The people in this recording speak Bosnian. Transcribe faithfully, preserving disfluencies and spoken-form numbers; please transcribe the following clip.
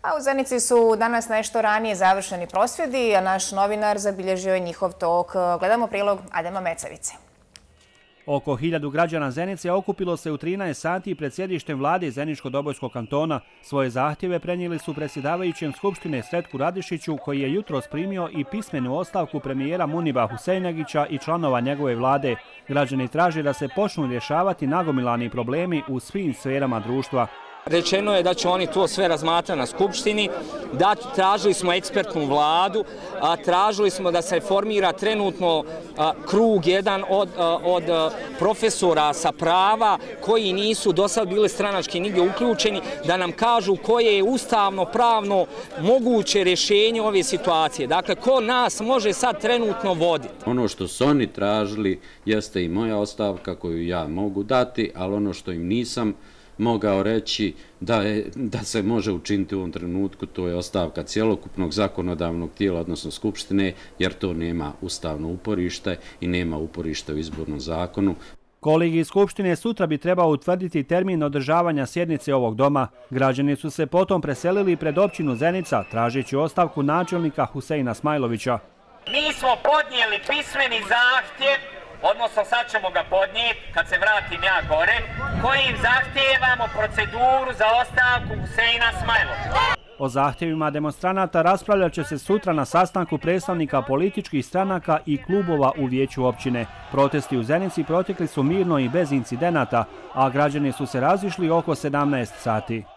A u Zenici su danas nešto ranije završeni prosvjedi, a naš novinar zabilježio je njihov tok. Gledamo prilog Adema Mecavice. Oko hiljadu građana Zenice okupilo se u trinaest sati pred sjedištem vlade Zeničko-Dobojskog kantona. Svoje zahtjeve prenijeli su predsjedavajućem Skupštine Sretku Radišiću, koji je jutros primio i pismenu ostavku premijera Muniba Husejnagića i članova njegove vlade. Građani traže da se počnu rješavati nagomilani problemi u svim sferama društva. Rečeno je da će oni to sve razmatrati na Skupštini, da tražili smo ekspertnu vladu, a tražili smo da se formira trenutno a, krug jedan od, a, od a, profesora sa prava koji nisu do sad bili stranački nigdje uključeni, da nam kažu koje je ustavno pravno moguće rješenje ove situacije. Dakle, ko nas može sad trenutno voditi? Ono što su oni tražili jeste i moja ostavka koju ja mogu dati, ali ono što im nisam mogao reći da, je, da se može učiniti u ovom trenutku, to je ostavka cjelokupnog zakonodavnog tijela, odnosno Skupštine, jer to nema ustavno uporište i nema uporište u izbornom zakonu. Kolegij Skupštine sutra bi trebao utvrditi termin održavanja sjednice ovog doma. Građani su se potom preselili pred općinu Zenica, tražeći ostavku načelnika Huseina Smajlovića. Mi smo podnijeli pismeni zahtjev, odnosno sad ćemo ga podnijeti kad se vratim ja gore, kojim zahtijevamo proceduru za ostavku Huseina Smajlovića. O zahtjevima demonstranata raspravljat će se sutra na sastanku predstavnika političkih stranaka i klubova u vijeću općine. Protesti u Zenici protekli su mirno i bez incidenata, a građani su se razišli oko sedamnaest sati.